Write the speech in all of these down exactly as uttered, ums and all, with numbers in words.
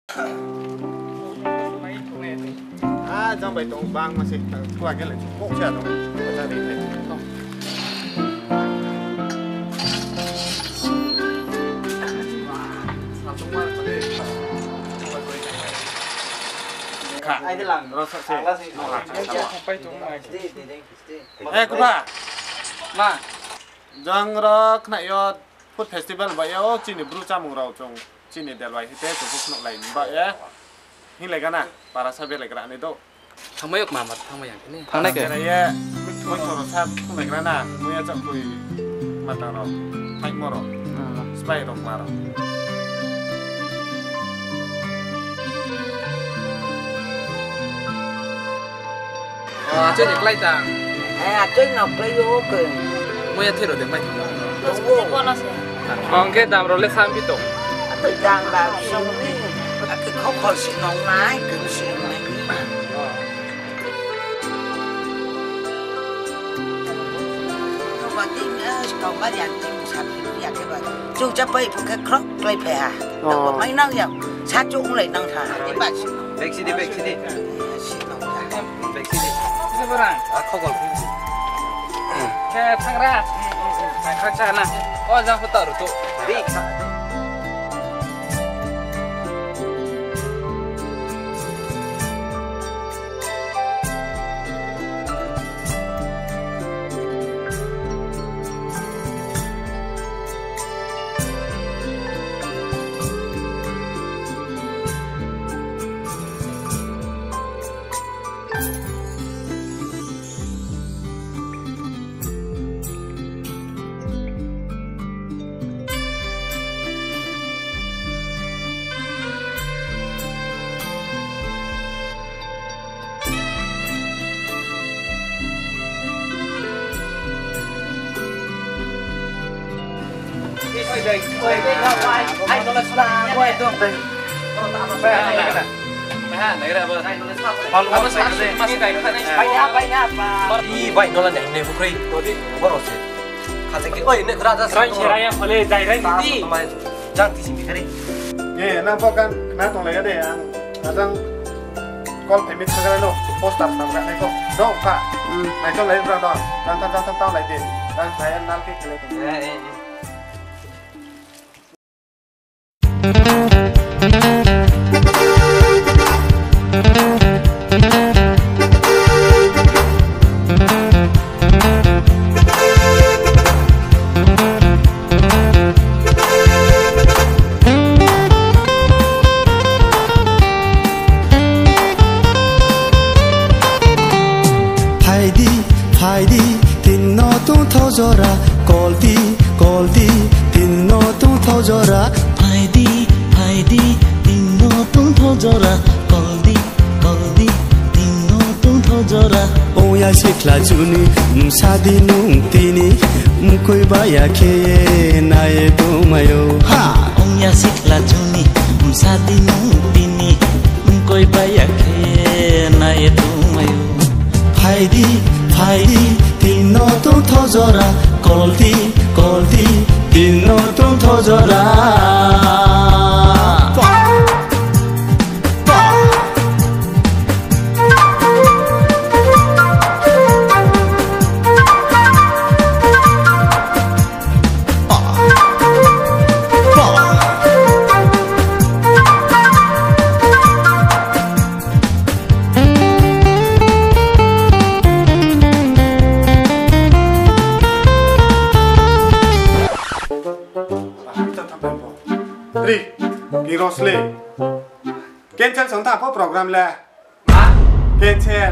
À, trong bảy tổng bang mà xịt qua cái lại cũng sẽ đồng gia đình này không. Ai thế làm nó sợ sẽ nó làm eh kupa ma jang ra kena yo food festival ba yo chini bru chamung rau chong chini delwai hite to phuk nok lai ba ya hin lai kana para sabe lai kra ni do thangmai ok mamat thangmai yang ini thang ke ya moi choro sa thang lai kra na moi ya chak kui mata ro thai mo ro spai ro ma ro à chơi được lay tàng à chơi ngọc lấy vô cười mua nhà thiết rồi được mấy đúng vô còn cái đàm rồi lấy khám biết tổng tự đàn vào xong đi cái khóc khỏi sự nóng nái cứ sự này không có tin nữa còn mấy dạng tin sắp được dạng cái vậy chú chấp bây một cái khóc lấy phải à đâu có mấy năng nhau sát chú cũng lấy năng thả cái bạn sự bạch xí đi bạch xí đi sự nóng thả bạch xí đi cái gì vậy à không còn cái thằng ra thằng khác cha nè ôi ra phải tờ được tụ đi Ôi đây, ôi đây là ai? Anh nó là sao? Quay tương tình. Phải này cái này. Phải này cái này vợ. Anh nó là sao? Còn nó sao? Mà cái này nó này. bay nha, bay nha và đi vậy nó là nhảy nhảy bukri. Tôi đi. Bắt đầu sẽ. Khá sẽ cái ơi này ra ra. Rồi chỉ là em phải dạy đấy đi. Mà Giang thì xin đi cái đi. ye nang pokan na tong lai ade ang ajang kol pemit sagala no poster tam ga nei ko do ka nai to lai ra do dan tan tan tao lai de dan saya nal ke kele to Eh eh. Jora koldi koldi tinno tung thau jora Haidi haidi tinno tung thau jora koldi koldi tinno tung thau jora oya sikla juni sadi nung tini mukoi baya ke nae tumayo ha oya sikla juni sadi nung tini mukoi baya ke nae tumayo Haidi haidi tinno tung thau jora koldi koldi tinno tung thau jora Rosle, cancel sonta apa program lah? Cancel.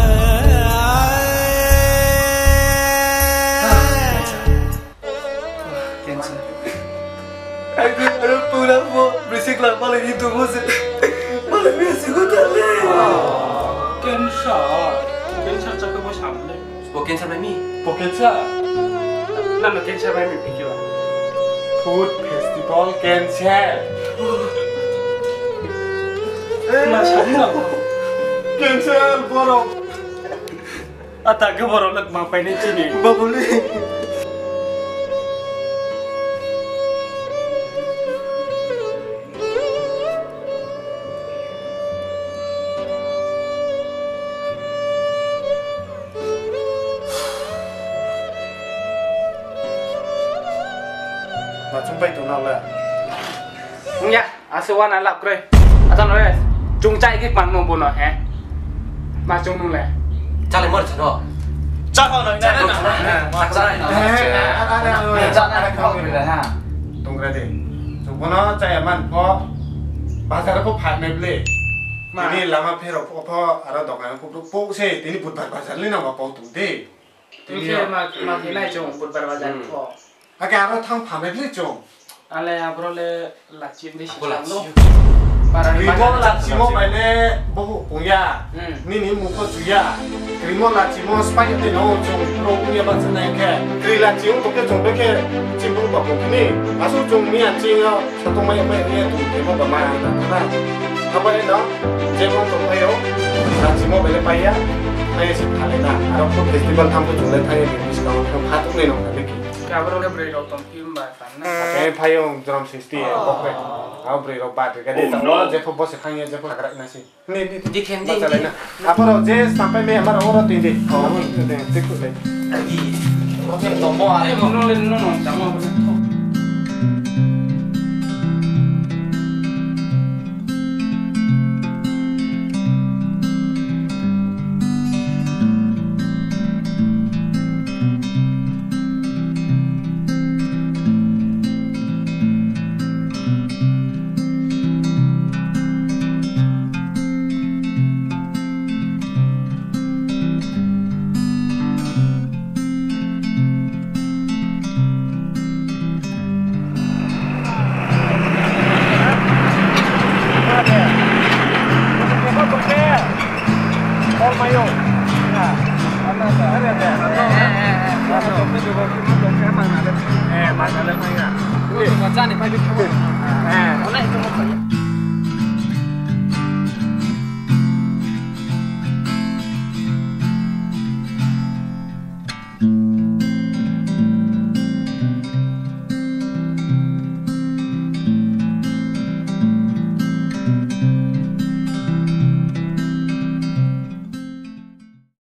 Cancel. Aku ada pulang mau berisik lah malah itu musik malah biasa gue tali. Cancel, cancel chắc cái bữa sáng đấy. Bộ cancel mấy mi? Bộ cancel. Làm được cancel mấy mi bị kêu à? Food festival cancel. Mà sống nào? Cancel borok. À ta cái borok lật mang phải nên chi nhỉ? Ba boleh. mà chúng bay tụi nó là Mung ya, asuan alap kre. Asan ore, chung chai cái bằng nông bồn rồi hả? Mà chung nung lẹ. Chắc là mất rồi. Chắc không nói nè. Chắc ra này. Chắc là không được ha. tung ra đi chúng nó chạy mà có bây giờ có phải mấy lệ mà đi làm mà phải rồi có ở đó đọc này cũng bố xe thì bút bát bây giờ lên nào mà bảo tụng đi thì mà mà thế này chung bút bát bây giờ có à cái đó thằng phải mấy lệ chung anh là bro le là chuyện đi Bố là luôn chim. Krimo là chỉ một bài lệ bố cũng ya ni ni mua có chú ya Krimo là chỉ một spy thì nó chung pro cũng ya bắt chân này cái Kri là chỉ một cái chung cái chỉ một bảo cũng ni à số chung mi ăn chi nó sao tụi mày mày nghe tụi cái một bài mà nó là không phải đó chỉ một tụi mày yếu là chỉ một bài lệ bay ya hay chỉ thà lên là à đó có festival tham gia chung lên thay vì mình sẽ không hát cũng lên nó là cái cái bro le break out tông phim bài phản cái phay ông drum sixty bọc đấy áo break out bát cái đấy tao nói Jeff bố sẽ khang Jeff cái đấy nasi ni ni Đi khen đi đi. đi apa rồi Jeff sampai me amar orang tu ini oh itu itu itu deh Có thêm tò mò cái nó lên nó nòng chẳng mà eh mana lagi ya? Ini macam ni pagi. Eh, mana itu?